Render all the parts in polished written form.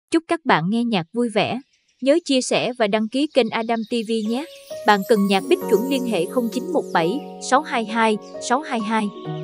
Chúc các bạn nghe nhạc vui vẻ. Nhớ chia sẻ và đăng ký kênh Adam TV nhé. Bạn cần nhạc beat chuẩn liên hệ 0917 622 622.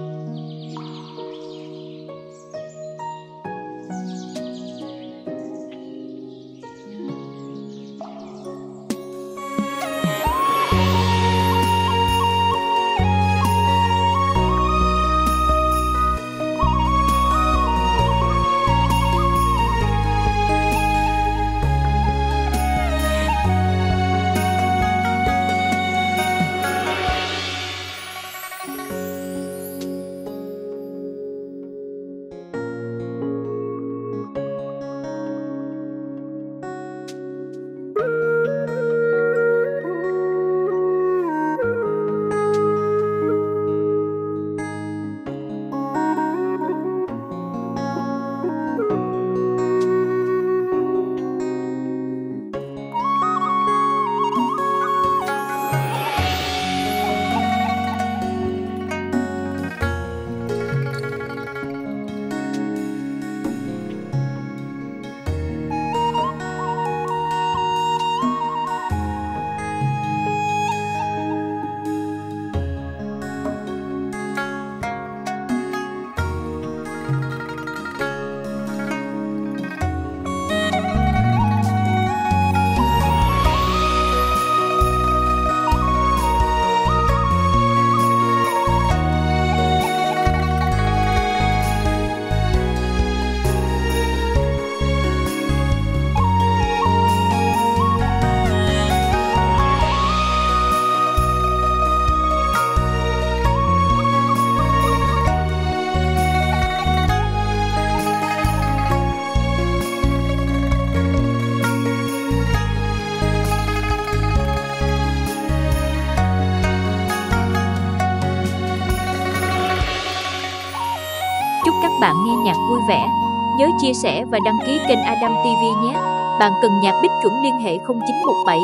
Chúc các bạn nghe nhạc vui vẻ. Nhớ chia sẻ và đăng ký kênh Adam TV nhé. Bạn cần nhạc beat chuẩn liên hệ 0917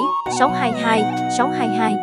622 622.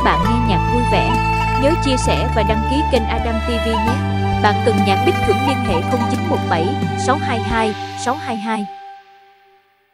bạn nghe nhạc vui vẻ. Nhớ chia sẻ và đăng ký kênh Adam TV nhé. Bạn cần nhạc Bích chuẩn liên hệ 0917 622 622.